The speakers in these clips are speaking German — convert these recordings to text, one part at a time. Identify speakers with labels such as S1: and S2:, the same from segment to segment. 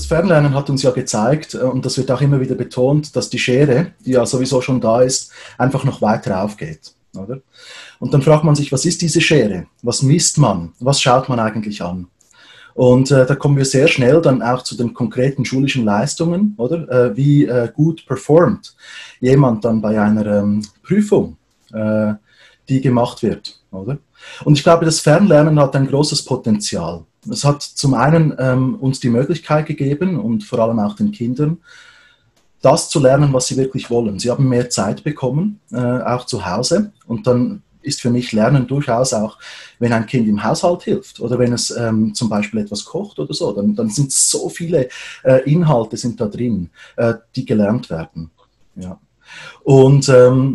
S1: Das Fernlernen hat uns ja gezeigt, und das wird auch immer wieder betont, dass die Schere, die ja sowieso schon da ist, einfach noch weiter aufgeht. Oder? Und dann fragt man sich, was ist diese Schere? Was misst man? Was schaut man eigentlich an? Und da kommen wir sehr schnell dann auch zu den konkreten schulischen Leistungen, oder? Wie gut performt jemand dann bei einer Prüfung, die gemacht wird, oder? Und ich glaube, das Fernlernen hat ein großes Potenzial. Es hat zum einen uns die Möglichkeit gegeben und vor allem auch den Kindern, das zu lernen, was sie wirklich wollen. Sie haben mehr Zeit bekommen, auch zu Hause. Und dann ist für mich Lernen durchaus auch, wenn ein Kind im Haushalt hilft oder wenn es zum Beispiel etwas kocht oder so, dann sind so viele Inhalte sind da drin, die gelernt werden. Ja. Und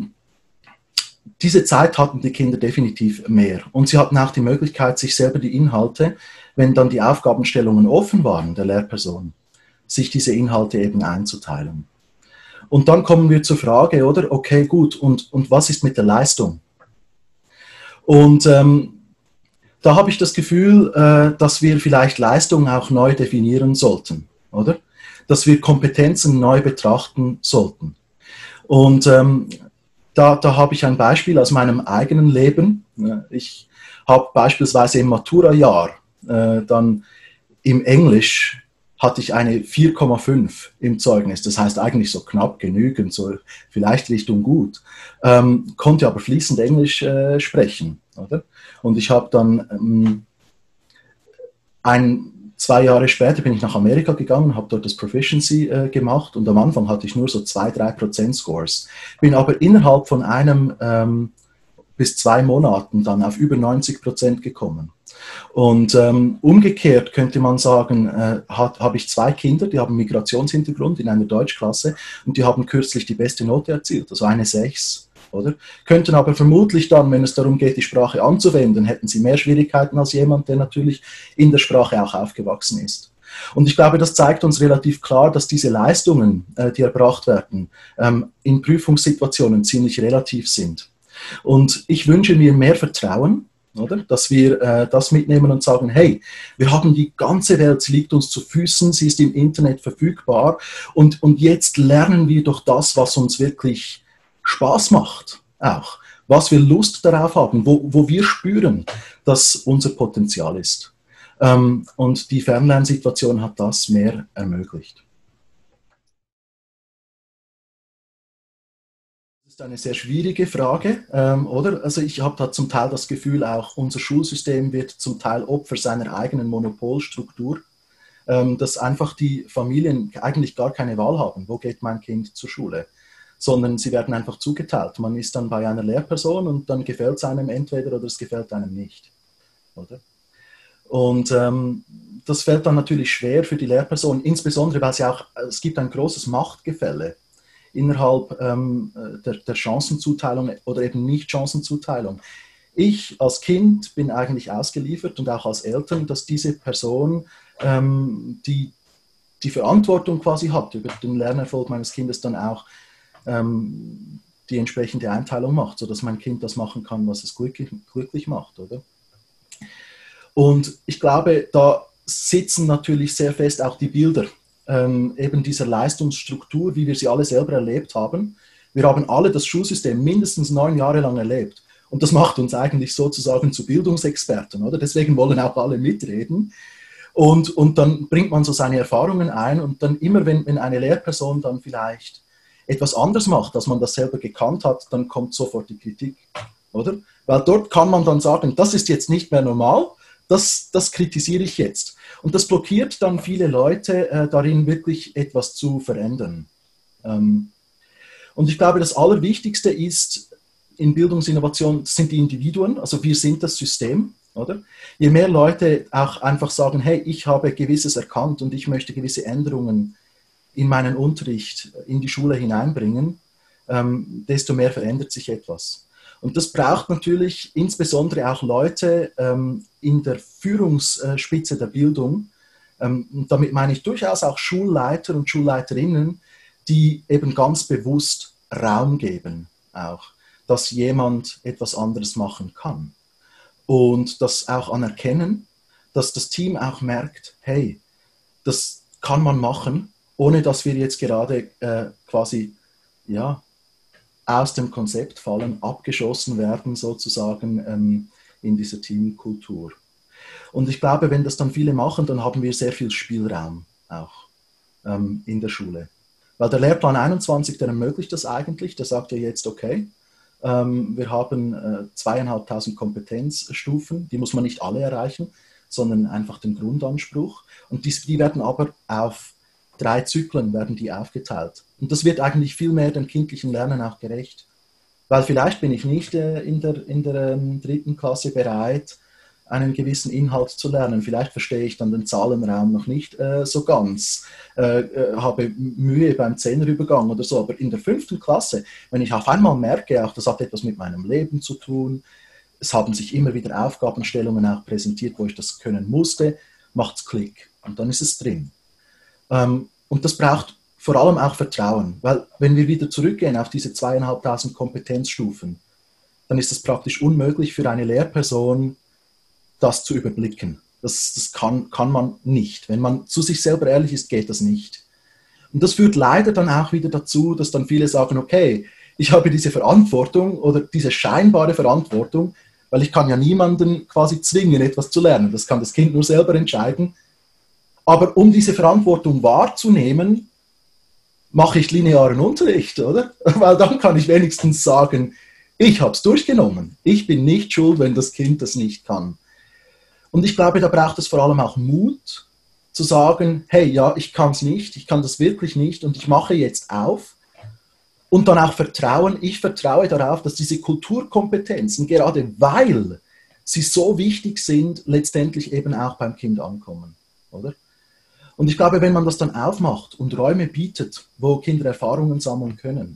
S1: diese Zeit hatten die Kinder definitiv mehr. Und sie hatten auch die Möglichkeit, sich selber die Inhalte, wenn dann die Aufgabenstellungen offen waren der Lehrperson, sich diese Inhalte eben einzuteilen. Und dann kommen wir zur Frage, oder? Okay, gut, und was ist mit der Leistung? Und da habe ich das Gefühl, dass wir vielleicht Leistung auch neu definieren sollten, oder? Dass wir Kompetenzen neu betrachten sollten. Und da habe ich ein Beispiel aus meinem eigenen Leben. Ich habe beispielsweise im Matura-Jahr dann im Englisch hatte ich eine 4,5 im Zeugnis. Das heißt eigentlich so knapp genügend, so vielleicht Richtung gut. Konnte aber fließend Englisch sprechen. Oder? Und ich habe dann 2 Jahre später bin ich nach Amerika gegangen, habe dort das Proficiency gemacht und am Anfang hatte ich nur so 2-3% Scores. Bin aber innerhalb von 1 bis 2 Monaten dann auf über 90% gekommen. Und umgekehrt könnte man sagen, habe ich 2 Kinder, die haben Migrationshintergrund in einer Deutschklasse und die haben kürzlich die beste Note erzielt, also eine 6. Oder? Könnten aber vermutlich dann, wenn es darum geht, die Sprache anzuwenden, hätten sie mehr Schwierigkeiten als jemand, der natürlich in der Sprache auch aufgewachsen ist. Und ich glaube, das zeigt uns relativ klar, dass diese Leistungen, die erbracht werden, in Prüfungssituationen ziemlich relativ sind. Und ich wünsche mir mehr Vertrauen, oder? Dass wir das mitnehmen und sagen, hey, wir haben die ganze Welt, sie liegt uns zu Füßen, sie ist im Internet verfügbar und jetzt lernen wir doch das, was uns wirklich Spaß macht, auch, was wir Lust darauf haben, wo wir spüren, dass unser Potenzial ist. Und die Fernlernsituation hat das mehr ermöglicht. Das ist eine sehr schwierige Frage, oder? Also ich habe da zum Teil das Gefühl, auch unser Schulsystem wird zum Teil Opfer seiner eigenen Monopolstruktur, dass einfach die Familien eigentlich gar keine Wahl haben, wo geht mein Kind zur Schule, sondern sie werden einfach zugeteilt. Man ist dann bei einer Lehrperson und dann gefällt es einem entweder oder es gefällt einem nicht, oder? Und das fällt dann natürlich schwer für die Lehrperson, insbesondere weil es gibt ein großes Machtgefälle innerhalb der Chancenzuteilung oder eben nicht Chancenzuteilung. Ich als Kind bin eigentlich ausgeliefert und auch als Eltern, dass diese Person die Verantwortung quasi hat über den Lernerfolg meines Kindes dann auch die entsprechende Einteilung macht, sodass mein Kind das machen kann, was es glücklich macht, oder? Und ich glaube, da sitzen natürlich sehr fest auch die Bilder eben dieser Leistungsstruktur, wie wir sie alle selber erlebt haben. Wir haben alle das Schulsystem mindestens 9 Jahre lang erlebt. Und das macht uns eigentlich sozusagen zu Bildungsexperten, oder? Deswegen wollen auch alle mitreden. Und dann bringt man so seine Erfahrungen ein und dann immer, wenn eine Lehrperson dann vielleicht etwas anders macht, als man das selber gekannt hat, dann kommt sofort die Kritik, oder? Weil dort kann man dann sagen, das ist jetzt nicht mehr normal, das kritisiere ich jetzt. Und das blockiert dann viele Leute darin, wirklich etwas zu verändern. Und ich glaube, das Allerwichtigste ist in Bildungsinnovation sind die Individuen, also wir sind das System, oder? Je mehr Leute auch einfach sagen, hey, ich habe Gewisses erkannt und ich möchte gewisse Änderungen in meinen Unterricht, in die Schule hineinbringen, desto mehr verändert sich etwas. Und das braucht natürlich insbesondere auch Leute in der Führungsspitze der Bildung. Und damit meine ich durchaus auch Schulleiter und Schulleiterinnen, die eben ganz bewusst Raum geben, auch, dass jemand etwas anderes machen kann. Und das auch anerkennen, dass das Team auch merkt, hey, kann man machen, ohne dass wir jetzt gerade quasi ja, aus dem Konzept fallen, abgeschossen werden sozusagen in dieser Teamkultur. Und ich glaube, wenn das dann viele machen, dann haben wir sehr viel Spielraum auch in der Schule. Weil der Lehrplan 21, der ermöglicht das eigentlich, der sagt ja jetzt, okay, wir haben 2500 Kompetenzstufen, die muss man nicht alle erreichen, sondern einfach den Grundanspruch. Und die werden aber auf 3 Zyklen werden die aufgeteilt. Und das wird eigentlich viel mehr dem kindlichen Lernen auch gerecht. Weil vielleicht bin ich nicht in der 3. Klasse bereit, einen gewissen Inhalt zu lernen. Vielleicht verstehe ich dann den Zahlenraum noch nicht so ganz, habe Mühe beim Zehnerübergang oder so. Aber in der 5. Klasse, wenn ich auf einmal merke, auch das hat etwas mit meinem Leben zu tun, es haben sich immer wieder Aufgabenstellungen auch präsentiert, wo ich das können musste, macht es Klick und dann ist es drin. Und das braucht vor allem auch Vertrauen, weil wenn wir wieder zurückgehen auf diese 2500 Kompetenzstufen, dann ist es praktisch unmöglich für eine Lehrperson, das zu überblicken. Das kann man nicht. Wenn man zu sich selber ehrlich ist, geht das nicht. Und das führt leider dann auch wieder dazu, dass dann viele sagen, okay, ich habe diese Verantwortung oder diese scheinbare Verantwortung, weil ich kann ja niemanden quasi zwingen, etwas zu lernen. Das kann das Kind nur selber entscheiden. Aber um diese Verantwortung wahrzunehmen, mache ich linearen Unterricht, oder? Weil dann kann ich wenigstens sagen, ich habe es durchgenommen. Ich bin nicht schuld, wenn das Kind das nicht kann. Und ich glaube, da braucht es vor allem auch Mut, zu sagen, hey, ja, ich kann es nicht, ich kann das wirklich nicht und ich mache jetzt auf. Und dann auch Vertrauen, ich vertraue darauf, dass diese Kulturkompetenzen, gerade weil sie so wichtig sind, letztendlich eben auch beim Kind ankommen, oder? Und ich glaube, wenn man das dann aufmacht und Räume bietet, wo Kinder Erfahrungen sammeln können,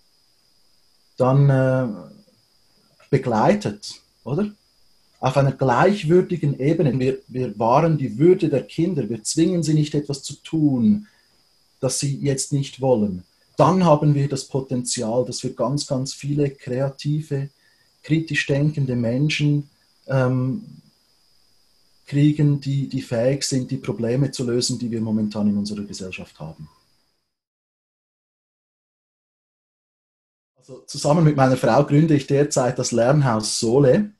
S1: dann begleitet, oder? Auf einer gleichwürdigen Ebene. Wir wahren die Würde der Kinder, wir zwingen sie nicht etwas zu tun, das sie jetzt nicht wollen. Dann haben wir das Potenzial, dass wir ganz, ganz viele kreative, kritisch denkende Menschen kriegen, die fähig sind, die Probleme zu lösen, die wir momentan in unserer Gesellschaft haben. Also zusammen mit meiner Frau gründe ich derzeit das Lernhaus Sole.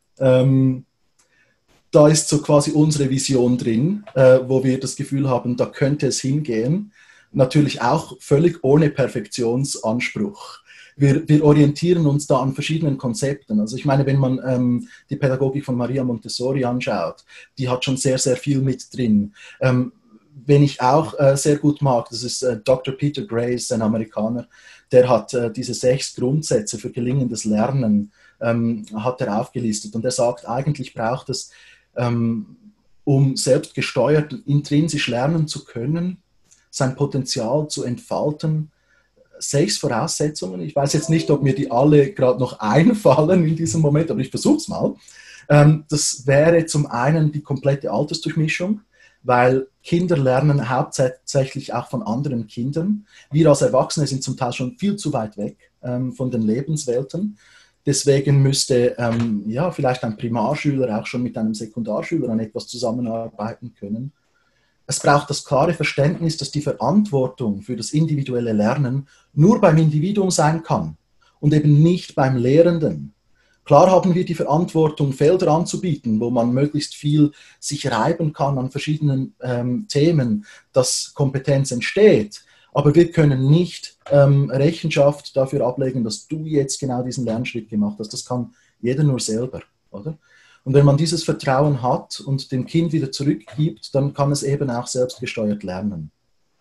S1: Da ist so quasi unsere Vision drin, wo wir das Gefühl haben, da könnte es hingehen. Natürlich auch völlig ohne Perfektionsanspruch. Wir orientieren uns da an verschiedenen Konzepten. Also ich meine, wenn man die Pädagogik von Maria Montessori anschaut, die hat schon sehr, sehr viel mit drin. Wen ich auch sehr gut mag, das ist Dr. Peter Grace, ein Amerikaner, der hat diese 6 Grundsätze für gelingendes Lernen hat er aufgelistet. Und er sagt, eigentlich braucht es, um selbst gesteuert intrinsisch lernen zu können, sein Potenzial zu entfalten, 6 Voraussetzungen. Ich weiß jetzt nicht, ob mir die alle gerade noch einfallen in diesem Moment, aber ich versuche es mal. Das wäre zum einen die komplette Altersdurchmischung, weil Kinder lernen hauptsächlich auch von anderen Kindern. Wir als Erwachsene sind zum Teil schon viel zu weit weg von den Lebenswelten. Deswegen müsste ja, vielleicht ein Primarschüler auch schon mit einem Sekundarschüler an etwas zusammenarbeiten können. Es braucht das klare Verständnis, dass die Verantwortung für das individuelle Lernen nur beim Individuum sein kann und eben nicht beim Lehrenden. Klar haben wir die Verantwortung, Felder anzubieten, wo man möglichst viel sich reiben kann an verschiedenen Themen, dass Kompetenz entsteht. Aber wir können nicht Rechenschaft dafür ablegen, dass du jetzt genau diesen Lernschritt gemacht hast. Das kann jeder nur selber, oder? Und wenn man dieses Vertrauen hat und dem Kind wieder zurückgibt, dann kann es eben auch selbstgesteuert lernen.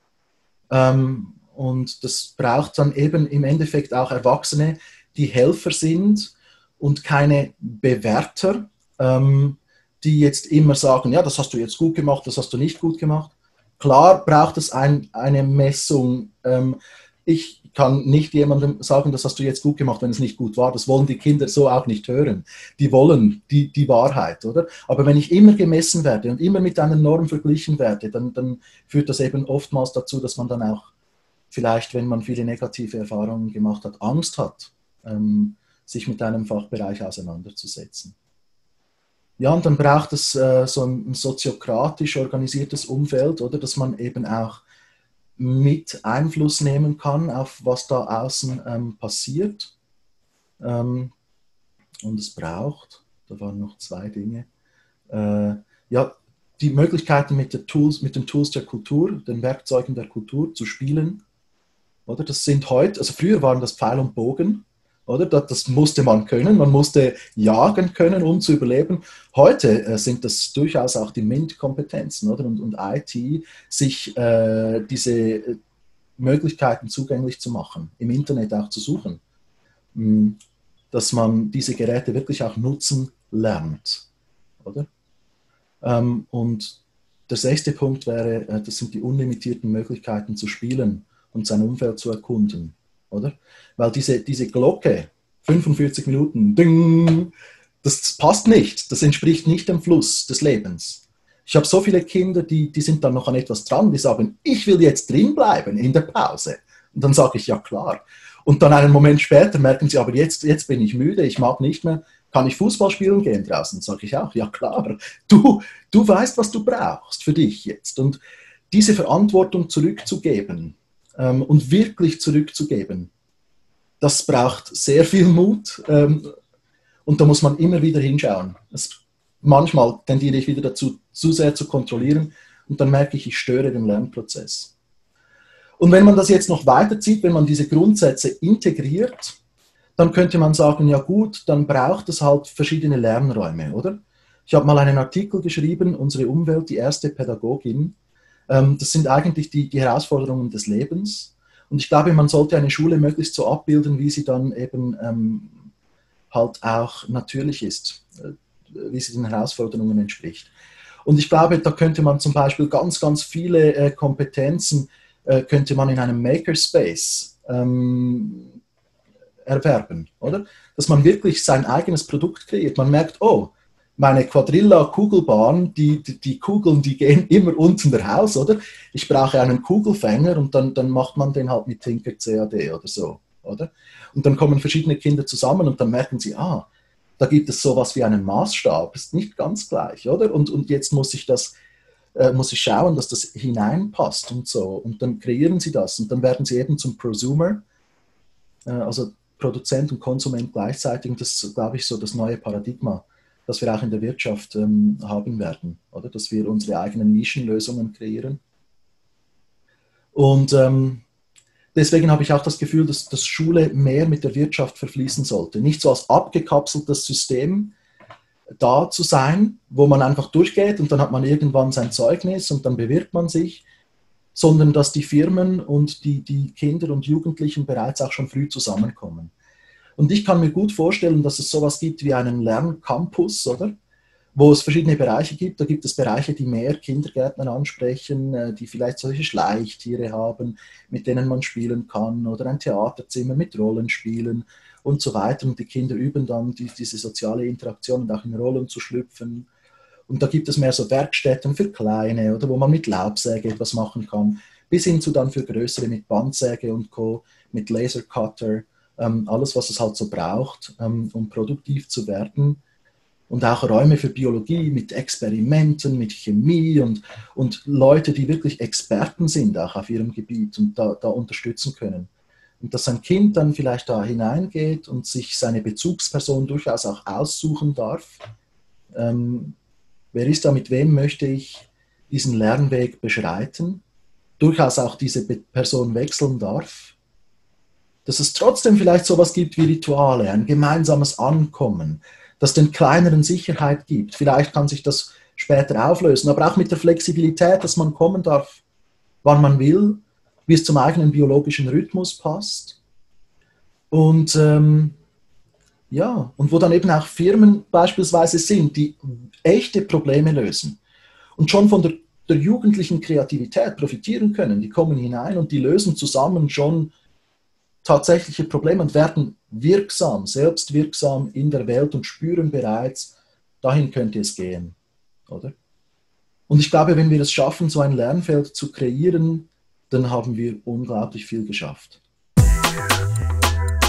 S1: Und das braucht dann eben im Endeffekt auch Erwachsene, die Helfer sind und keine Bewerter, die jetzt immer sagen, ja, das hast du jetzt gut gemacht, das hast du nicht gut gemacht. Klar braucht es eine Messung. Ich kann nicht jemandem sagen, das hast du jetzt gut gemacht, wenn es nicht gut war. Das wollen die Kinder so auch nicht hören. Die wollen die Wahrheit, oder? Aber wenn ich immer gemessen werde und immer mit einer Norm verglichen werde, dann führt das eben oftmals dazu, dass man dann auch vielleicht, wenn man viele negative Erfahrungen gemacht hat, Angst hat, sich mit einem Fachbereich auseinanderzusetzen. Ja, und dann braucht es so ein soziokratisch organisiertes Umfeld, oder, dass man eben auch mit Einfluss nehmen kann auf was da außen passiert. Und es braucht, da waren noch zwei Dinge, ja, die Möglichkeiten mit den Tools der Kultur, den Werkzeugen der Kultur zu spielen. Oder? Das sind heute, also früher waren das Pfeil und Bogen, oder? Das musste man können, man musste jagen können, um zu überleben. Heute sind das durchaus auch die MINT-Kompetenzen, oder? Und IT, sich diese Möglichkeiten zugänglich zu machen, im Internet auch zu suchen, dass man diese Geräte wirklich auch nutzen lernt, oder? Und der sechste Punkt wäre, das sind die unlimitierten Möglichkeiten zu spielen und sein Umfeld zu erkunden, oder? Weil diese Glocke, 45 Minuten, ding, das passt nicht, das entspricht nicht dem Fluss des Lebens. Ich habe so viele Kinder, die sind dann noch an etwas dran, die sagen, ich will jetzt drin bleiben in der Pause. Und dann sage ich, ja klar. Und dann einen Moment später merken sie, aber jetzt bin ich müde, ich mag nicht mehr. Kann ich Fußball spielen gehen draußen? Sage ich auch, ja klar. Du weißt, was du brauchst für dich jetzt. Und diese Verantwortung zurückzugeben und wirklich zurückzugeben, das braucht sehr viel Mut. Und da muss man immer wieder hinschauen. Manchmal tendiere ich wieder dazu, zu sehr zu kontrollieren und dann merke ich störe den Lernprozess. Und wenn man das jetzt noch weiterzieht, wenn man diese Grundsätze integriert, dann könnte man sagen, ja gut, dann braucht es halt verschiedene Lernräume, oder? Ich habe mal einen Artikel geschrieben, Unsere Umwelt, die erste Pädagogin. Das sind eigentlich die Herausforderungen des Lebens. Und ich glaube, man sollte eine Schule möglichst so abbilden, wie sie dann eben halt auch natürlich ist, wie sie den Herausforderungen entspricht. Und ich glaube, da könnte man zum Beispiel ganz, ganz viele Kompetenzen könnte man in einem Makerspace erwerben, oder? Dass man wirklich sein eigenes Produkt kreiert. Man merkt, oh, meine Quadrilla-Kugelbahn, die Kugeln, die gehen immer unten raus, oder? Ich brauche einen Kugelfänger und dann macht man den halt mit Tinker CAD oder so, oder? Und dann kommen verschiedene Kinder zusammen und dann merken sie, da gibt es sowas wie einen Maßstab, ist nicht ganz gleich, oder? Und jetzt muss ich schauen, dass das hineinpasst und so. Und dann kreieren sie das und dann werden sie eben zum Prosumer, also Produzent und Konsument gleichzeitig. Und das ist, glaube ich, so das neue Paradigma, das wir auch in der Wirtschaft haben werden, oder? Dass wir unsere eigenen Nischenlösungen kreieren. Und deswegen habe ich auch das Gefühl, dass Schule mehr mit der Wirtschaft verfließen sollte. Nicht so als abgekapseltes System da zu sein, wo man einfach durchgeht und dann hat man irgendwann sein Zeugnis und dann bewirbt man sich, sondern dass die Firmen und die Kinder und Jugendlichen bereits auch schon früh zusammenkommen. Und ich kann mir gut vorstellen, dass es sowas gibt wie einen Lerncampus, oder? Wo es verschiedene Bereiche gibt. Da gibt es Bereiche, die mehr Kindergärtner ansprechen, die vielleicht solche Schleichtiere haben, mit denen man spielen kann, oder ein Theaterzimmer mit Rollenspielen und so weiter. Und die Kinder üben dann diese soziale Interaktion und auch in Rollen zu schlüpfen. Und da gibt es mehr so Werkstätten für Kleine, oder wo man mit Laubsäge etwas machen kann, bis hin zu dann für Größere mit Bandsäge und Co., mit Lasercutter, alles, was es halt so braucht, um produktiv zu werden. Und auch Räume für Biologie mit Experimenten, mit Chemie und Leute, die wirklich Experten sind, auch auf ihrem Gebiet und da unterstützen können. Und dass ein Kind dann vielleicht da hineingeht und sich seine Bezugsperson durchaus auch aussuchen darf. Wer ist da, mit wem möchte ich diesen Lernweg beschreiten? Durchaus auch diese Person wechseln darf. Dass es trotzdem vielleicht sowas gibt wie Rituale, ein gemeinsames Ankommen, das den Kleineren Sicherheit gibt. Vielleicht kann sich das später auflösen, aber auch mit der Flexibilität, dass man kommen darf, wann man will, wie es zum eigenen biologischen Rhythmus passt. Und und wo dann eben auch Firmen beispielsweise sind, die echte Probleme lösen und schon von der jugendlichen Kreativität profitieren können. Die kommen hinein und die lösen zusammen schon tatsächliche Probleme und werden wirksam, selbstwirksam in der Welt und spüren bereits, dahin könnte es gehen, oder? Und ich glaube, wenn wir es schaffen, so ein Lernfeld zu kreieren, dann haben wir unglaublich viel geschafft.